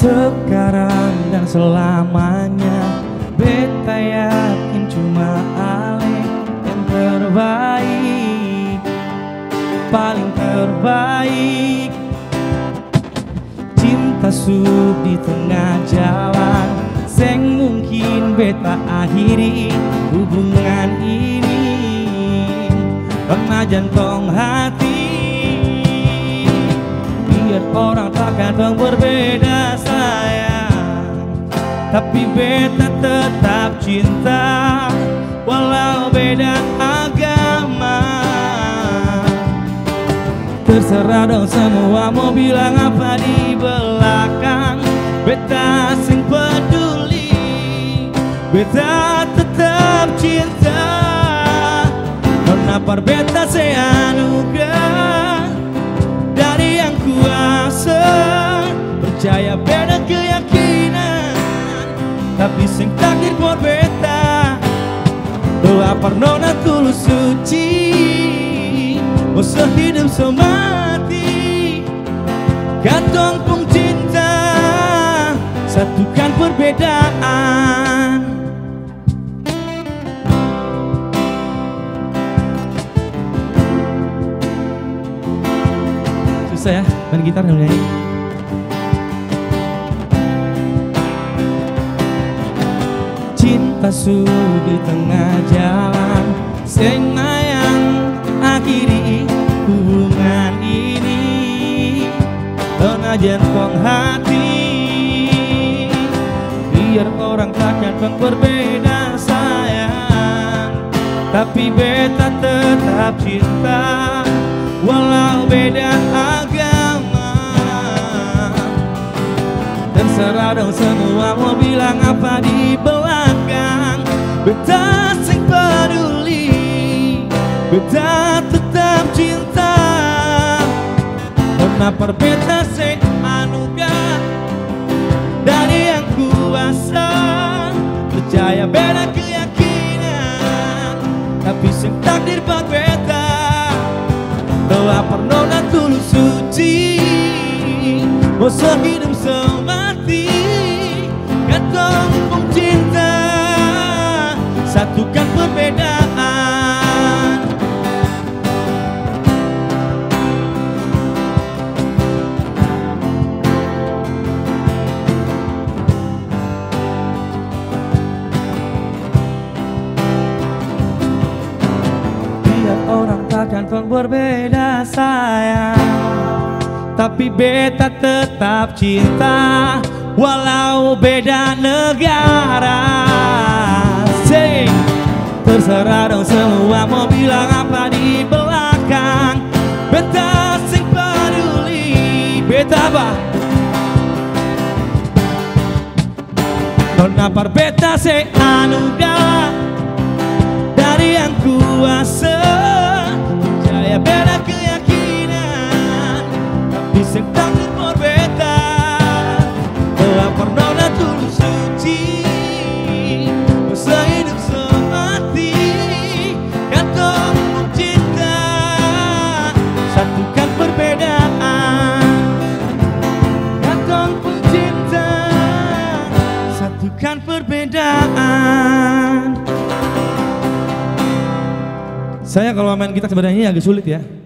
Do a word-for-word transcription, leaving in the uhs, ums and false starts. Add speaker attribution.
Speaker 1: Sekarang dan selamanya beta yakin cuma Ale yang terbaik, paling terbaik. Cinta su di tengah jalan, seng mungkin beta akhiri hubungan ini. Karena jantung hati, biar orang takkan dong berbeda sayang, tapi beta tetap cinta walau beda agama. Terserah dong semua mau bilang apa di belakang, beta sing peduli, beta tetap cinta. Kenapa beta seanugerah dari yang kuasa, percaya beda keyakinan, tapi sing takdir buat beta. Doa pernona tulus suci, mau sehidup semati. Katong pun cinta, satukan perbedaan. Susah ya main gitar dan nyanyi. Cinta su di tengah jalan, seng mayang akhiri hubungan ini. Tengah jantung hati, biar orang takkan pun berbeda sayang, tapi beta tetap cinta walau beda agama. Terserah dong semua mau bilang apa di belakang, beta sing peduli, beta tetap cinta. Kenapa beta sing anugerah dari yang kuasa, percaya beda keyakinan, tapi sing takdir buat beta. Doa pernona tulus suci, mau sehidup semati. Katong pun cinta, satukan perbedaan. Biar orang takkan pun berbeda sayang, tapi beta tetap cinta walau beda negara. Sing terserah dong semua mau bilang apa di belakang, beta sing peduli, beta apa? Kenapa beta sing anugerah dari yang kuasa, percaya beda keyakinan, tapi sing takdir buat beta. Doa pernona tulus suci, mau sehidup semati. Katong pun cinta, satukan perbedaan. Katong pun cinta, satukan perbedaan. Saya kalau main gitar sebenarnya agak sulit ya.